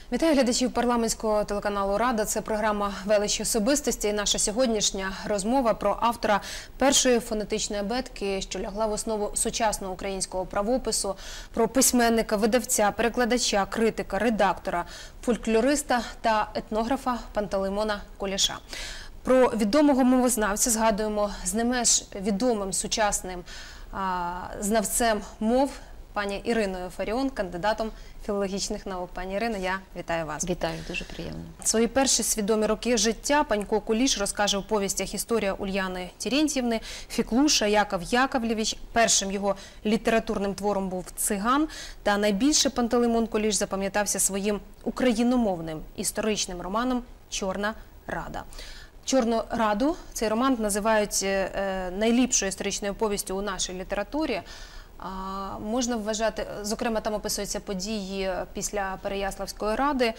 Вітаю глядачів парламентського телеканалу «Рада». Це програма «Велич особистості» і наша сьогоднішня розмова про автора першої фонетичної абетки, що лягла в основу сучасного українського правопису, про письменника, видавця, перекладача, критика, редактора, фольклориста та етнографа Пантелеймона Куліша. Про відомого мовознавця згадуємо з не менш відомим сучасним знавцем мов пані Іриною Фаріон, кандидатом філологічних наук. Пані Ірино, я вітаю вас. Вітаю, дуже приємно. Свої перші свідомі роки життя Панько Куліш розкаже у повістях «Історія Ульяни Терентьєвни», «Фіклуша», «Яков Яковлєвич». Першим його літературним твором був «Циган». Та найбільше Пантелеймон Куліш запам'ятався своїм україномовним історичним романом «Чорна Рада». «Чорну Раду» цей роман називають найліпшою історичною повістю у нашій літературі. Можна вважати, зокрема, там описуються події після Переяславської ради,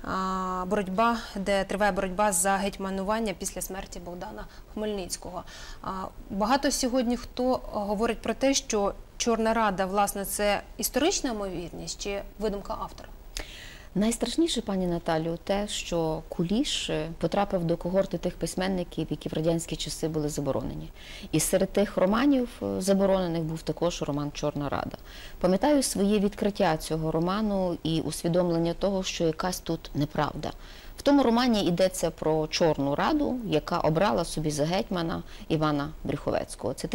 де триває боротьба за гетьманування після смерті Богдана Хмельницького. Багато сьогодні хто говорить про те, що Чорна Рада, власне, це історична ймовірність чи видумка автора? Найстрашніше, пані Наталю, те, що Куліш потрапив до когорти тих письменників, які в радянські часи були заборонені. І серед тих романів заборонених був також роман «Чорна Рада». Пам'ятаю своє відкриття цього роману і усвідомлення того, що якась тут неправда. В тому романі йдеться про Чорну Раду, яка обрала собі за гетьмана Івана Брюховецького. Це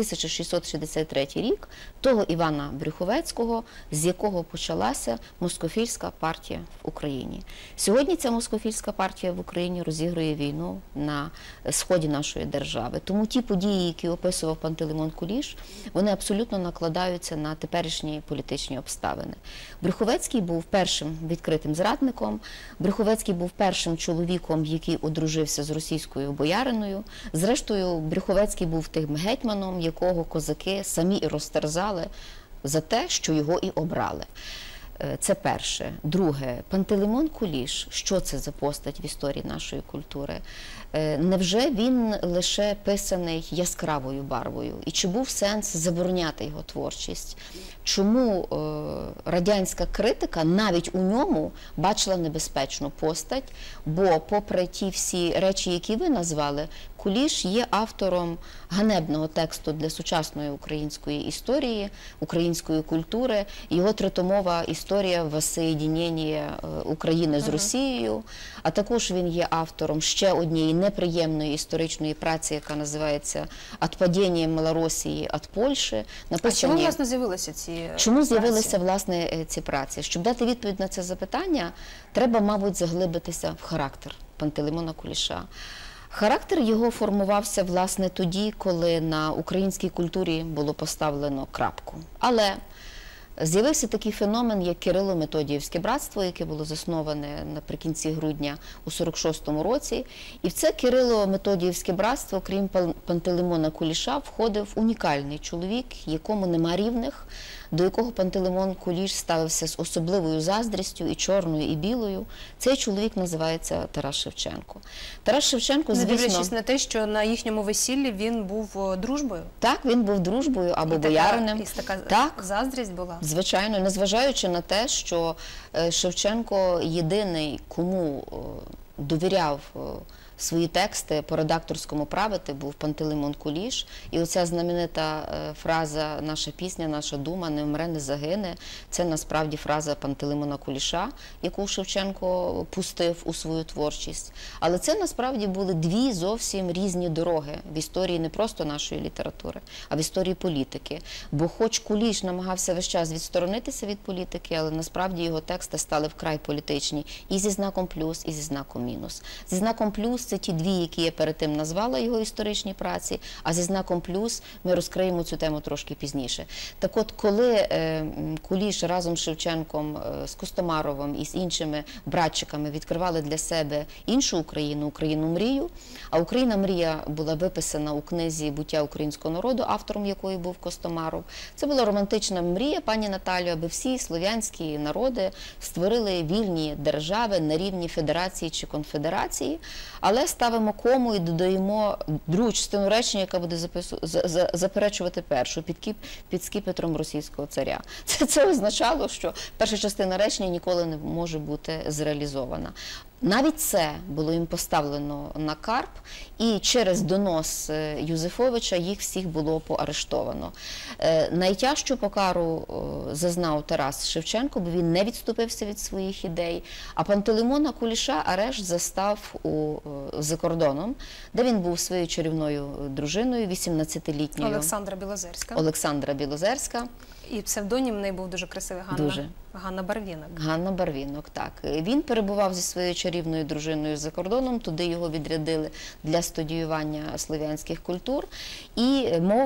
1663 рік, того Івана Брюховецького, з якого почалася москофільська партія в Україні. Сьогодні ця москофільська партія в Україні розігрує війну на сході нашої держави. Тому ті події, які описував Пантелеймон Куліш, вони абсолютно накладаються на теперішні політичні обставини. Брюховецький був першим відкритим зрадником, Брюховецький був першим чоловіком, який одружився з російською бояриною. Зрештою, Брюховецький був тим гетьманом, якого козаки самі і розтерзали за те, що його і обрали. Це перше. Друге, Пантелеймон Куліш, що це за постать в історії нашої культури? Невже він лише писаний яскравою барвою? І чи був сенс забороняти його творчість? Чому радянська критика навіть у ньому бачила небезпечну постать? Бо попри ті всі речі, які ви назвали, Куліш є автором ганебного тексту для сучасної української історії, української культури. Його тритомова історія воссоєдінення України з Росією, а також він є автором ще однієї неприємної історичної праці, яка називається «Отпадіння Малоросії від Польщі». А чому, власне, з'явилися ці праці? Чому з'явилися, власне, ці праці? Щоб дати відповідь на це запитання, треба, мабуть, заглибитися в характер Пантелеймона Куліша. Характер його формувався, власне, тоді, коли на українській культурі було поставлено крапку. Але з'явився такий феномен, як Кирило-Методіївське братство, яке було засноване наприкінці грудня у 46-му році. І в це Кирило-Методіївське братство, крім Пантелеймона Куліша, входив унікальний чоловік, якому нема рівних, до якого Пантелеймон Куліш ставився з особливою заздрістю, і чорною, і білою. Цей чоловік називається Тарас Шевченко. Тарас Шевченко, звісно... Не дивлячись на те, що на їхньому весіллі він був дружбою? Так, він був дружбою або бояринем. І така заздрість була? Звичайно, незважаючи на те, що Шевченко єдиний, кому довіряв свої тексти по редакторському правити, був Пантелеймон Куліш. І оця знаменита фраза «Наша пісня, наша дума, не вмре, не загине» – це насправді фраза Пантелеймона Куліша, яку Шевченко пустив у свою творчість. Але це насправді були дві зовсім різні дороги в історії не просто нашої літератури, а в історії політики. Бо хоч Куліш намагався весь час відсторонитися від політики, але насправді його тексти стали вкрай політичні і зі знаком плюс, і зі знаком мінус. Зі знаком плюс це ті дві, які я перед тим назвала його історичні праці, а зі знаком плюс ми розкриємо цю тему трошки пізніше. Так от, коли Куліш разом з Шевченком, з Костомаровим і з іншими братчиками відкривали для себе іншу Україну, Україну-мрію, а Україна-мрія була виписана у книзі «Буття українського народу», автором якої був Костомаров. Це була романтична мрія, пані Наталю, аби всі слов'янські народи створили вільні держави на рівні федерації чи конфедерації. Але Але ставимо кому і додаємо другу частину речення, яка буде заперечувати першу, під скіпетром російського царя. Це означало, що перша частина речення ніколи не може бути зреалізована. Навіть це було їм поставлено на карп, і через донос Юзефовича їх всіх було поарештовано. Найтяжчу покару зазнав Тарас Шевченко, бо він не відступився від своїх ідей, а Пантелеймона Куліша арешт застав за кордоном, де він був своєю чарівною дружиною, 18-літньою. Олександра Білозерська. І псевдонім в неї був дуже красивий, Ганна Барвінок. Ганна Барвінок, так. Він перебував зі своєю чарівною дружиною за кордоном, туди його відрядили для студіювання слов'янських культур. І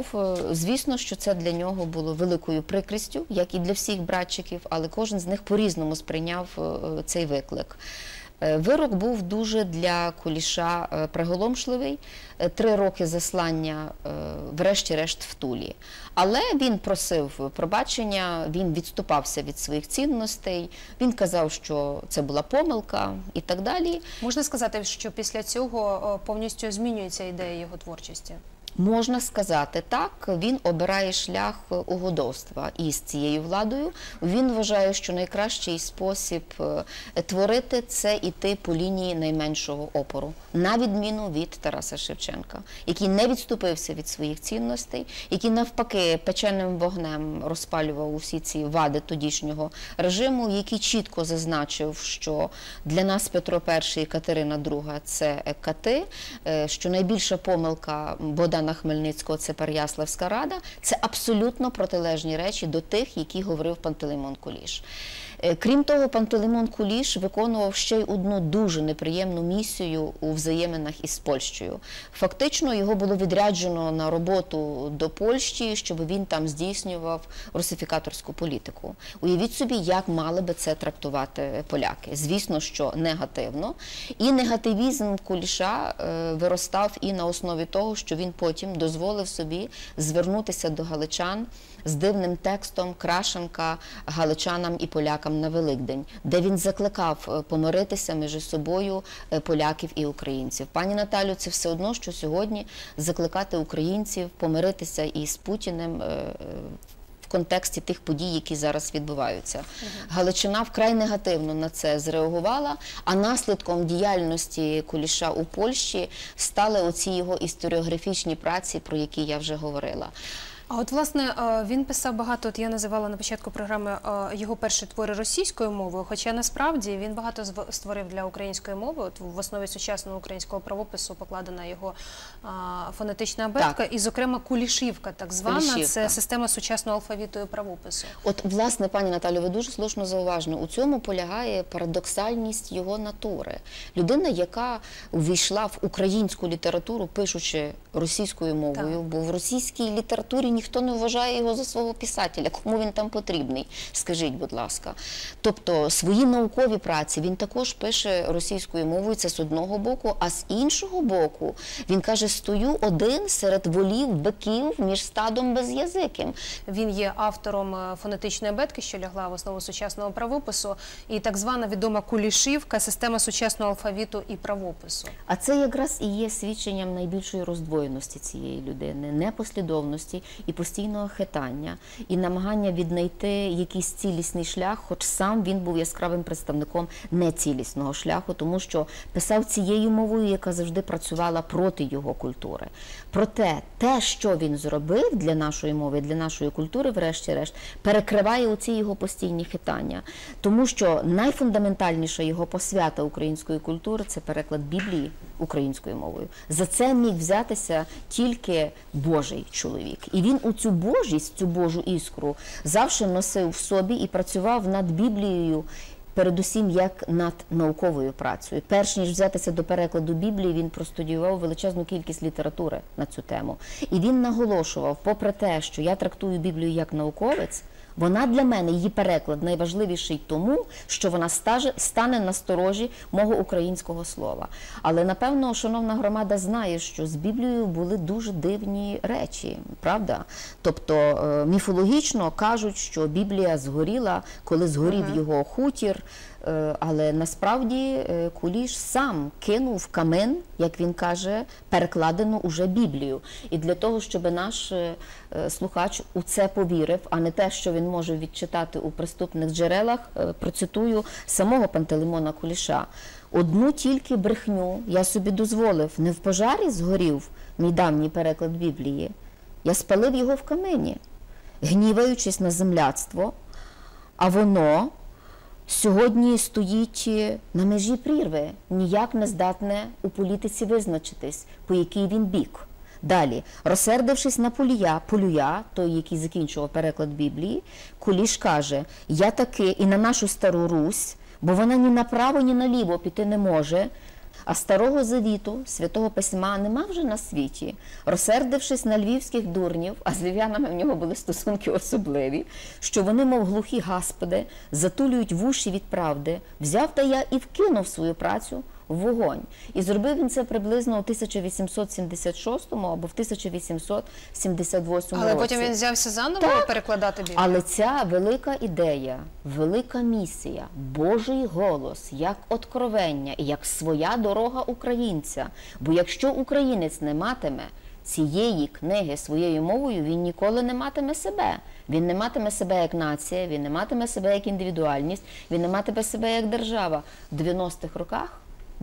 звісно, що це для нього було великою прикрістю, як і для всіх братчиків, але кожен з них по-різному сприйняв цей виклик. Вирок був дуже для Куліша приголомшливий. 3 роки заслання, врешті-решт, в Тулі. Але він просив пробачення, він відступався від своїх цінностей, він казав, що це була помилка і так далі. Можна сказати, що після цього повністю змінюється ідея його творчості? Можна сказати так, він обирає шлях угодовства із цією владою. Він вважає, що найкращий спосіб творити – це йти по лінії найменшого опору, на відміну від Тараса Шевченка, який не відступився від своїх цінностей, який навпаки печеним вогнем розпалював усі ці вади тодішнього режиму, який чітко зазначив, що для нас Петро І і Катерина II – це кати, що найбільша помилка Богдана Хмельницького – це Переяславська рада. Це абсолютно протилежні речі до тих, які говорив Пантелеймон Куліш. Крім того, Пантелеймон Куліш виконував ще й одну дуже неприємну місію у взаєминах із Польщею. Фактично, його було відряджено на роботу до Польщі, щоб він там здійснював русифікаторську політику. Уявіть собі, як мали би це трактувати поляки. Звісно, що негативно. І негативізм Куліша виростав і на основі того, що він потім дозволив собі звернутися до галичан з дивним текстом «Крашенка галичанам і полякам на Великдень», де він закликав помиритися між собою поляків і українців. Пані Наталю, це все одно, що сьогодні закликати українців помиритися із Путіним в контексті тих подій, які зараз відбуваються. Галичина вкрай негативно на це зреагувала, а наслідком діяльності Куліша у Польщі стали оці його історіографічні праці, про які я вже говорила. А от, власне, він писав багато, я називала на початку програми його перші твори російською мовою, хоча насправді він багато створив для української мови. От в основі сучасного українського правопису покладена його фонетична абетка, і, зокрема, Кулішівка, так звана, це система сучасного алфавіту і правопису. От, власне, пані Наталю, ви дуже слушно зауважено, у цьому полягає парадоксальність його натури. Людина, яка увійшла в українську літературу, пишучи російською мовою, бо в російській літературі ніхто не вважає його за свого писателя. Кому він там потрібний? Скажіть, будь ласка. Тобто, свої наукові праці він також пише російською мовою, це з одного боку, а з іншого боку, він каже, стою один серед волів, биків, між стадом безязиким. Він є автором фонетичної абетки, що лягла в основу сучасного правопису, і так звана відома Кулішівка, система сучасного алфавіту і правопису. А це якраз і є свідченням найбільшої роздвоєності цієї людини, непослідовності і постійного хитання, і намагання віднайти якийсь цілісний шлях, хоч сам він був яскравим представником нецілісного шляху, тому що писав цією мовою, яка завжди працювала проти його культури. Проте, те, що він зробив для нашої мови, для нашої культури, врешті-решт, перекриває оці його постійні хитання. Тому що найфундаментальніша його посвята української культури – це переклад Біблії українською мовою. За це міг взятися тільки Божий чоловік. І він у цю Божість, цю Божу іскру завжди носив в собі і працював над Біблією, передусім як над науковою працею. Перш ніж взятися до перекладу Біблії, він простудіював величезну кількість літератури на цю тему. І він наголошував, попри те, що я трактую Біблію як науковець, вона для мене, її переклад, найважливіший тому, що вона стане на сторожі мого українського слова. Але, напевно, шановна громада знає, що з Біблією були дуже дивні речі, правда? Тобто, міфологічно кажуть, що Біблія згоріла, коли згорів його хутір, Але насправді Куліш сам кинув в камин, як він каже, перекладену уже Біблію. І для того, щоб наш слухач у це повірив, а не те, що він може відчитати у приступних джерелах, процитую самого Пантелеймона Куліша. «Одну тільки брехню я собі дозволив, не в пожарі згорів мій давній переклад Біблії, я спалив його в камині, гніваючись на земляцтво, а воно сьогодні стоїть на межі прірви, ніяк не здатне у політиці визначитись, по який він бік». Далі, розсердившись на Полюя, той, який закінчував переклад Біблії, Куліш каже: «Я таки і на нашу стару Русь, бо вона ні направо, ні наліво піти не може, а старого завіту, святого письма, нема вже на світі. Розсердившись на львівських дурнів, а з львів'янами в нього були стосунки особливі, що вони, мов глухі гасподи, затулюють вуші від правди, взяв та я і вкинув свою працю в вогонь». І зробив він це приблизно у 1876 або в 1878 році. Але потім він взявся заново перекладати Біблію? Але ця велика ідея, велика місія, Божий голос, як откровення і як своя дорога українця. Бо якщо українець не матиме цієї книги своєю мовою, він ніколи не матиме себе. Він не матиме себе як нація, він не матиме себе як індивідуальність, він не матиме себе як держава. В 90-х роках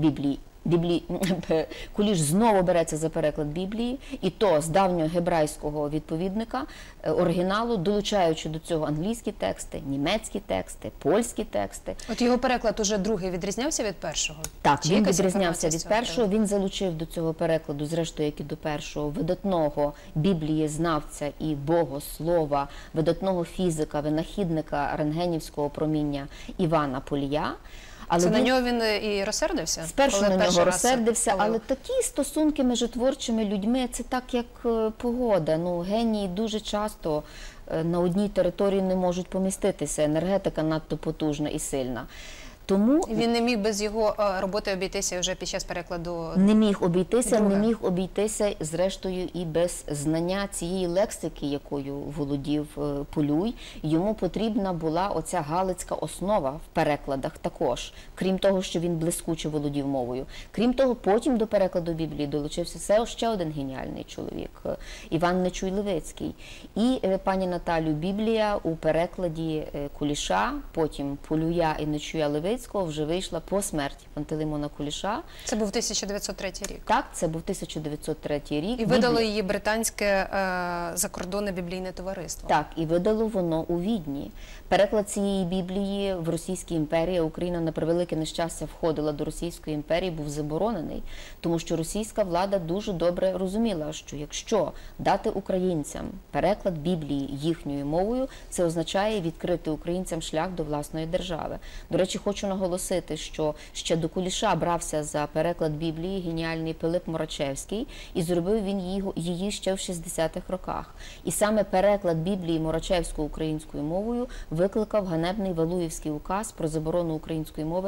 Куліш знову береться за переклад Біблії, і то з давнього гебрайського відповідника, оригіналу, долучаючи до цього англійські тексти, німецькі тексти, польські тексти. От його переклад уже другий відрізнявся від першого? Так, Чи він якась відрізнявся від інформація з цього першого, він залучив до цього перекладу, зрештою, як і до першого, видатного біблієзнавця і богослова, видатного фізика, винахідника рентгенівського проміння Івана Полія. Але на нього він і розсердився? Спершу на нього розсердився, але такі стосунки між творчими людьми – це так, як погода. Ну, генії дуже часто на одній території не можуть поміститися, енергетика надто потужна і сильна. Тому він не міг без його роботи обійтися вже під час перекладу? Не міг обійтися, зрештою, і без знання цієї лексики, якою володів Полюй. Йому потрібна була оця галицька основа в перекладах також, крім того, що він блискуче володів мовою. Крім того, потім до перекладу Біблії долучився ще один геніальний чоловік – Іван Нечуй Левицький. І, пані Наталю, Біблія у перекладі Куліша, потім Полюя і Нечуя Левицького вже вийшла по смерті Пантелеймона Куліша. Це був 1903 рік? Так, це був 1903 рік. І видало її британське закордонне біблійне товариство? Так, і видало воно у Відні. Переклад цієї Біблії в Російській імперії, Україна на превелике нещастя входила до Російської імперії, був заборонений, тому що російська влада дуже добре розуміла, що якщо дати українцям переклад Біблії їхньою мовою, це означає відкрити українцям шлях до власної держави. До речі, хочу наголосити, що ще до Куліша брався за переклад Біблії геніальний Пилип Морачевський, і зробив він її ще в 60-х роках. І саме переклад Біблії Морачевською українською мовою викликав ганебний Валуєвський указ про заборону української мови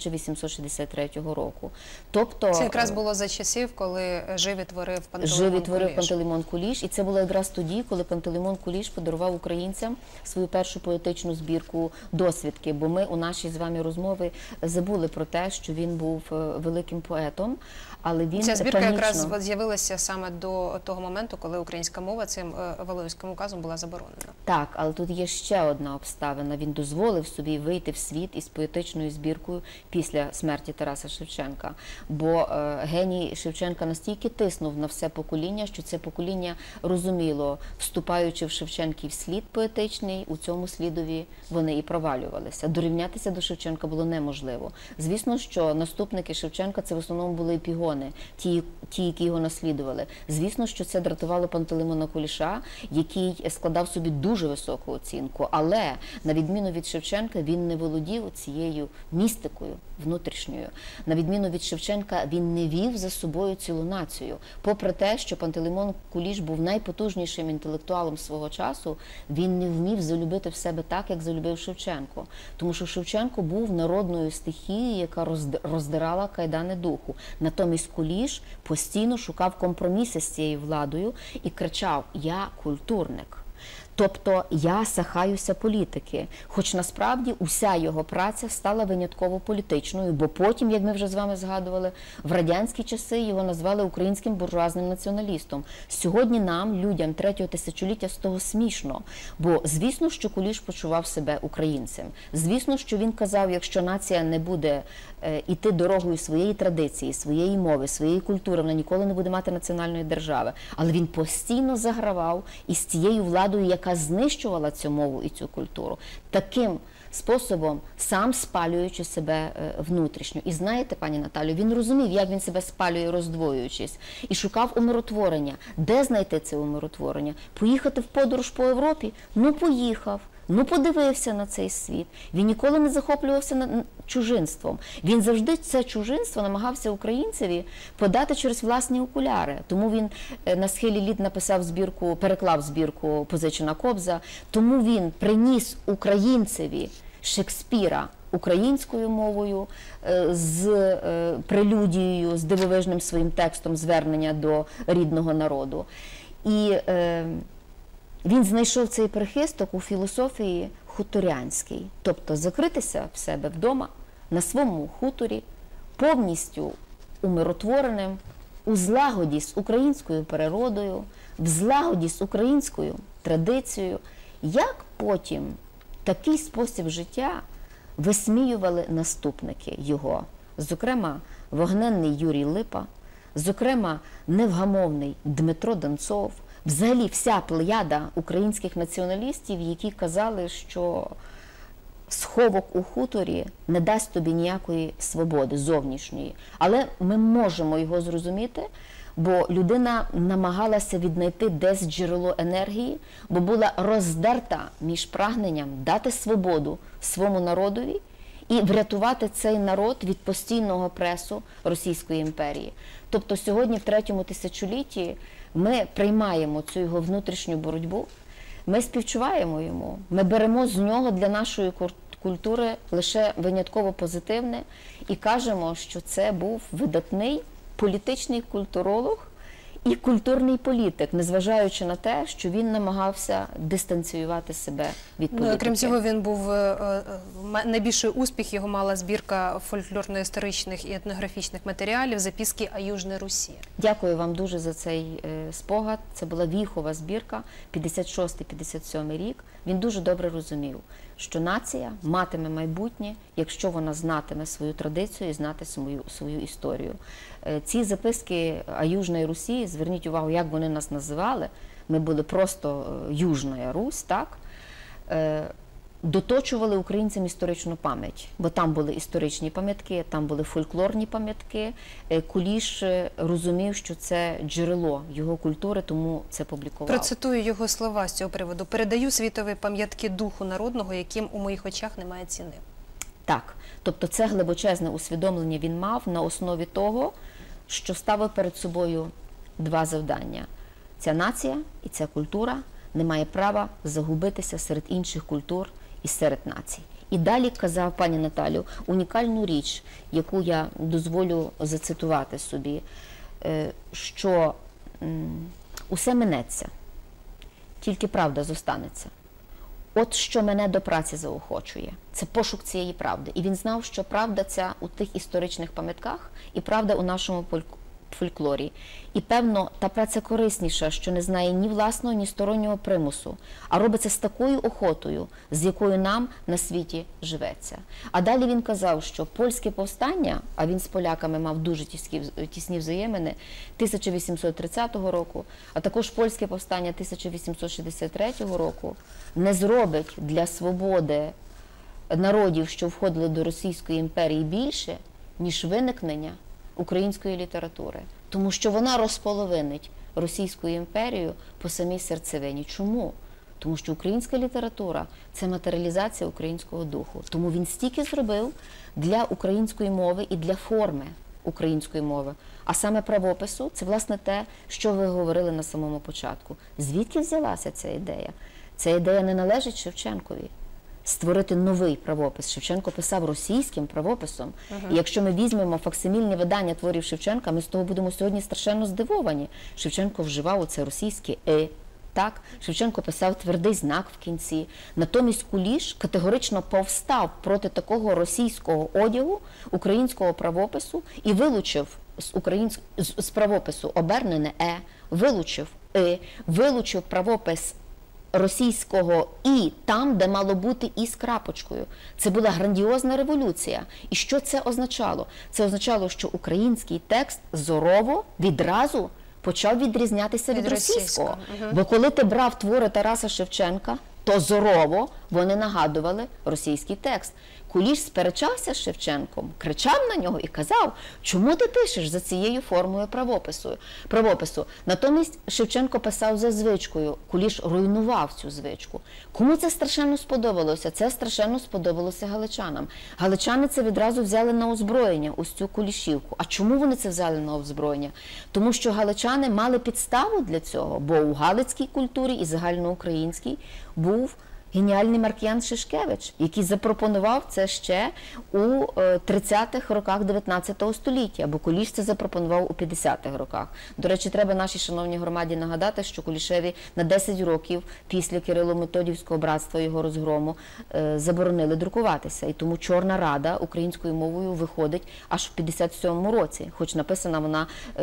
1863 року. Тобто, це якраз було за часів, коли жив і творив Пантелеймон Куліш. І це було якраз тоді, коли Пантелеймон Куліш подарував українцям свою першу поетичну збірку «Досвідки», бо ми у нашій з вами розмови забули про те, що він був великим поетом, але він ця збірка якраз з'явилася саме до того моменту, коли українська мова цим Валуєвським указом була заборонена. Так, але тут є ще одна обставина. Він дозволив собі вийти в світ із поетичною збіркою після смерті Тараса Шевченка. Бо геній Шевченка настільки тиснув на все покоління, що це покоління розуміло, вступаючи в Шевченків слід поетичний, у цьому слідові вони і провалювалися. Дорівнятися до Шевченка було неможливо. Звісно, що наступники Шевченка це в основному були епігони, ті, які його наслідували. Звісно, що це дратувало Пантелеймона Куліша, який складав собі дуже високу оцінку, але на відміну від Шевченка він не володів цією містикою внутрішньою. На відміну від Шевченка він не вів за собою цілу націю. Попри те, що Пантелеймон Куліш був найпотужнішим інтелектуалом свого часу, він не вмів залюбити в себе так, як залюбив Шевченко. Тому що Шевченко був народною стихією, яка роздирала кайдани духу. Натомість Куліш постійно шукав компроміси з цією владою і кричав: «Я культурник». Тобто я сахаюся політики, хоч насправді уся його праця стала винятково політичною, бо потім, як ми вже з вами згадували, в радянські часи його назвали українським буржуазним націоналістом. Сьогодні нам, людям третього тисячоліття, з того смішно, бо звісно, що Куліш почував себе українцем. Звісно, що він казав, якщо нація не буде іти дорогою своєї традиції, своєї мови, своєї культури, вона ніколи не буде мати національної держави. Але він постійно загравав із цією владою, яка знищувала цю мову і цю культуру, таким способом, сам спалюючи себе внутрішньо. І знаєте, пані Наталю, він розумів, як він себе спалює, роздвоюючись, і шукав умиротворення. Де знайти це умиротворення? Поїхати в подорож по Європі? Ну, поїхав. Ну, подивився на цей світ. Він ніколи не захоплювався чужинством. Він завжди це чужинство намагався українцеві подати через власні окуляри. Тому він на схилі літ написав збірку, переклав збірку «Позичена кобза». Тому він приніс українцеві Шекспіра українською мовою, з прелюдією, з дивовижним своїм текстом звернення до рідного народу. І він знайшов цей прихисток у філософії хуторянській, тобто закритися в себе вдома, на своєму хуторі, повністю умиротвореним, у злагоді з українською природою, в злагоді з українською традицією. Як потім такий спосіб життя висміювали наступники його, зокрема, вогненний Юрій Липа, зокрема, невгамовний Дмитро Донцов, взагалі вся плеяда українських націоналістів, які казали, що сховок у хуторі не дасть тобі ніякої свободи зовнішньої. Але ми можемо його зрозуміти, бо людина намагалася віднайти десь джерело енергії, бо була роздерта між прагненням дати свободу своєму народові і врятувати цей народ від постійного пресу Російської імперії. Тобто сьогодні, в третьому тисячолітті, ми приймаємо цю його внутрішню боротьбу, ми співчуваємо йому, ми беремо з нього для нашої культури лише винятково позитивне і кажемо, що це був видатний політичний культуролог і культурний політик, незважаючи на те, що він намагався дистанціювати себе від політики. Крім цього, він був найбільший успіх, його мала збірка фольклорно-історичних і етнографічних матеріалів «Записки о Южній Русі». Дякую вам дуже за цей спогад. Це була віхова збірка, 56-57 рік. Він дуже добре розумів, що нація матиме майбутнє, якщо вона знатиме свою традицію і знати свою історію. Ці записки о Южній Русі, зверніть увагу, як вони нас називали, ми були просто Южна Русь, так? Доточували українцям історичну пам'ять, бо там були історичні пам'ятки, там були фольклорні пам'ятки. Куліш розумів, що це джерело його культури, тому це публікував. Процитую його слова з цього приводу. «Передаю світові пам'ятки духу народного, яким у моїх очах немає ціни». Так, тобто це глибочезне усвідомлення він мав на основі того, що ставив перед собою два завдання. Ця нація і ця культура не має права загубитися серед інших культур і серед націй. І далі казав, пані Наталю, унікальну річ, яку я дозволю зацитувати собі, що усе минеться, тільки правда зостанеться. От що мене до праці заохочує, це пошук цієї правди. І він знав, що правда ця у тих історичних пам'ятках і правда у нашому фольклорі. І, певно, та праця корисніша, що не знає ні власного, ні стороннього примусу, а робиться з такою охотою, з якою нам на світі живеться. А далі він казав, що польське повстання, а він з поляками мав дуже тісні взаємини, 1830 року, а також польське повстання 1863 року, не зробить для свободи народів, що входили до Російської імперії, більше, ніж виникнення української літератури. Тому що вона розполовинить Російську імперію по самій серцевині. Чому? Тому що українська література – це матеріалізація українського духу. Тому він стільки зробив для української мови і для форми української мови. А саме правопису – це, власне, те, що ви говорили на самому початку. Звідки взялася ця ідея? Ця ідея не належить Шевченкові. Створити новий правопис. Шевченко писав російським правописом. І якщо ми візьмемо факсимільні видання творів Шевченка, ми з того будемо сьогодні страшенно здивовані. Шевченко вживав оце російське Так, Шевченко писав твердий знак в кінці. Натомість Куліш категорично повстав проти такого російського одягу, українського правопису і вилучив з правопису обернене вилучив вилучив правопис російського «і» там, де мало бути «і» з крапочкою. Це була грандіозна революція. І що це означало? Це означало, що український текст зорово відразу почав відрізнятися від російського. Бо коли ти брав твори Тараса Шевченка, то зорово вони нагадували російський текст. Куліш сперечався з Шевченком, кричав на нього і казав, чому ти пишеш за цією формою правопису. Натомість Шевченко писав за звичкою, Куліш руйнував цю звичку. Кому це страшенно сподобалося? Це страшенно сподобалося галичанам. Галичани це відразу взяли на озброєння, ось цю Кулішівку. А чому вони це взяли на озброєння? Тому що галичани мали підставу для цього, бо у галицькій культурі і загальноукраїнській був геніальний Маркіян Шишкевич, який запропонував це ще у 30-х роках 19 століття, бо Куліш це запропонував у 50-х роках. До речі, треба нашій шановній громаді нагадати, що Кулішеві на 10 років після Кирило-Методівського братства, його розгрому, заборонили друкуватися. І тому Чорна Рада українською мовою виходить аж в 57-му році, хоч написана вона у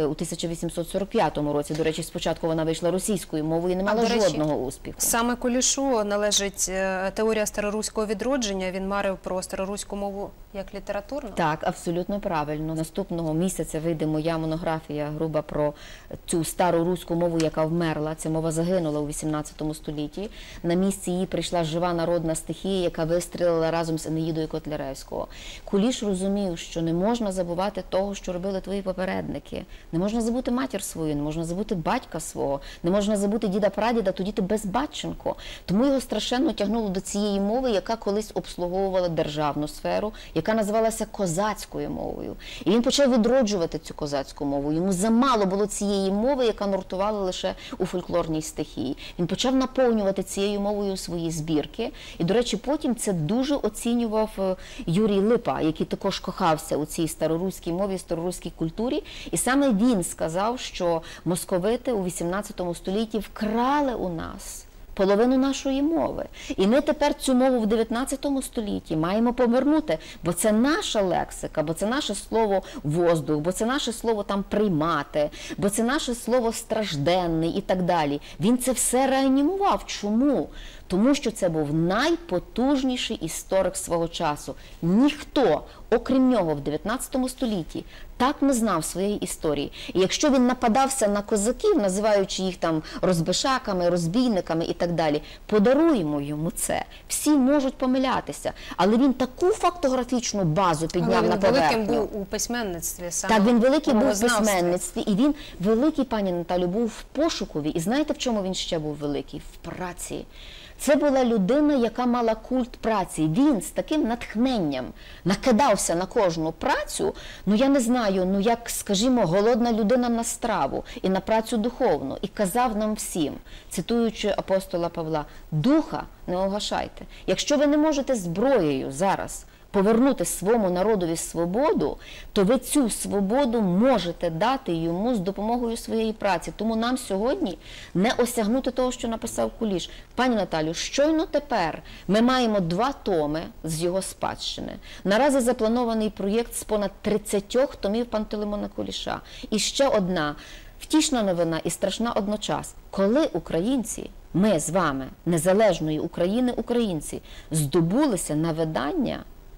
1845 році. До речі, спочатку вона вийшла російською мовою і не мала жодного успіху. Саме Кулішу належить теорія староруського відродження, він марив про староруську мову як літературну? Так, абсолютно правильно. Наступного місяця вийде моя монографія груба про цю стару руську мову, яка вмерла. Ця мова загинула у 18 столітті. На місці її прийшла жива народна стихія, яка вистрілила разом з Енеїдою Котляревського. Куліш розумів, що не можна забувати того, що робили твої попередники. Не можна забути матір свою, не можна забути батька свого, не можна забути діда-прадіда, тоді ти безбатченко. Тому його страшенно тягнуло до цієї мови, яка колись обслуговувала державну сферу, яка називалася козацькою мовою. І він почав відроджувати цю козацьку мову. Йому замало було цієї мови, яка нуртувала лише у фольклорній стихії. Він почав наповнювати цією мовою свої збірки. І, до речі, потім це дуже оцінював Юрій Липа, який також кохався у цій староруській мові, староруській культурі. І саме він сказав, що московити у 18 столітті вкрали у нас половину нашої мови. І ми тепер цю мову в 19 столітті маємо повернути, бо це наша лексика, бо це наше слово «воздух», бо це наше слово там «приймати», бо це наше слово «стражденний» і так далі. Він це все реанімував. Чому? Тому що це був найпотужніший історик свого часу. Ніхто, окрім нього, в 19 столітті так не знав своєї історії. І якщо він нападався на козаків, називаючи їх там розбишаками, розбійниками і так далі, подаруємо йому це. Всі можуть помилятися. Але він таку фактографічну базу підняв на поверхню. Великим був у письменництві. Так, він великий був у письменництві. І він великий, пані Наталю, був в пошукові. І знаєте, в чому він ще був великий? В праці. Це була людина, яка мала культ праці. Він з таким натхненням накидався на кожну працю, я не знаю, як, скажімо, голодна людина на страву і на працю духовну. І казав нам всім, цитуючи апостола Павла, «Духа не огашайте». Якщо ви не можете зброєю зараз повернути своєму народові свободу, то ви цю свободу можете дати йому з допомогою своєї праці. Тому нам сьогодні не осягнути того, що написав Куліш. Пані Наталю, щойно тепер ми маємо 2 томи з його спадщини. Наразі запланований проєкт з понад 30 томів Пантелеймона Куліша. І ще одна втішна новина і страшна одночас. Коли українці, ми з вами, незалежної України, українці, здобулися на видання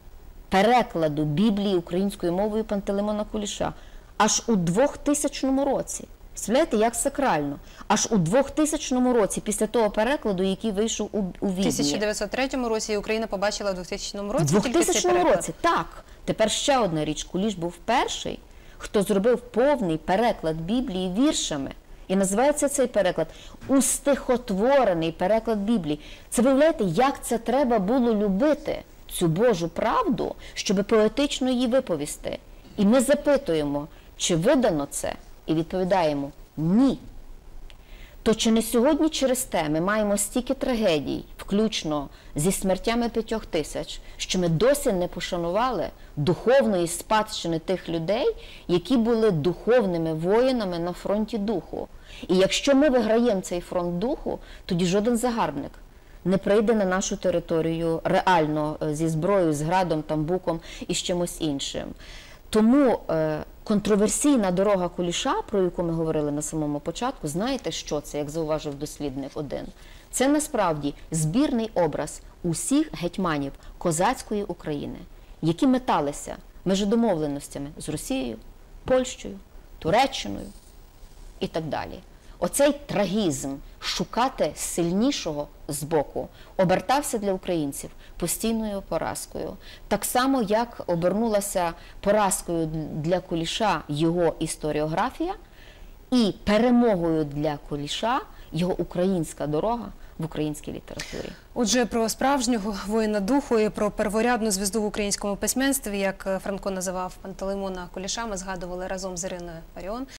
перекладу Біблії українською мовою Пантелеймона Куліша аж у 2000 році. Представляєте, як сакрально. Аж у 2000 році, після того перекладу, який вийшов у Відні. В 1903 році і Україна побачила в 2000 році. В 2000 році, так. Тепер ще одна річ. Куліш був перший, хто зробив повний переклад Біблії віршами. І називається цей переклад «Устихотворений переклад Біблії». Це, виявляєте, як це треба було любити цю Божу правду, щоб поетично її виповісти. І ми запитуємо, чи видано це? І відповідаємо – ні. то чи не сьогодні через те ми маємо стільки трагедій, включно зі смертями 5000, що ми досі не пошанували духовної спадщини тих людей, які були духовними воїнами на фронті духу. І якщо ми виграємо цей фронт духу, тоді жоден загарбник не прийде на нашу територію реально зі зброєю, з градом, тамбуком і з чимось іншим. Тому контроверсійна дорога Куліша, про яку ми говорили на самому початку, знаєте, що це, як зауважив дослідник один? Це насправді збірний образ усіх гетьманів козацької України, які металися междомовленостями з Росією, Польщею, Туреччиною і так далі. Оцей трагізм шукати сильнішого з боку обертався для українців постійною поразкою. Так само, як обернулася поразкою для Куліша його історіографія і перемогою для Куліша його українська дорога в українській літературі. Отже, про справжнього воїна духу і про перворядну звізду в українському письменстві, як Франко називав Пантелеймона Куліша, ми згадували разом з Іриною Фаріон.